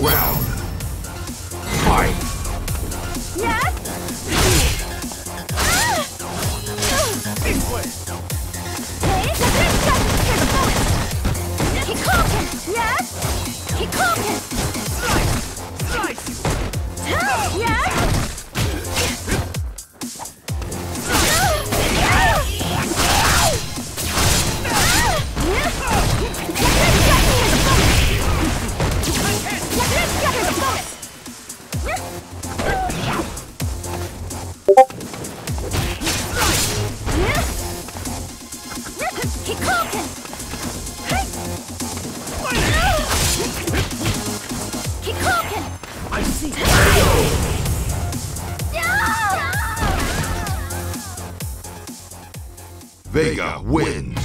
round. Fight! Yes! This way! Hey, here's a bonus! He caught him! Yes! He caught him! Slice! Yes! He caught him! He caught him! I see! Vega wins!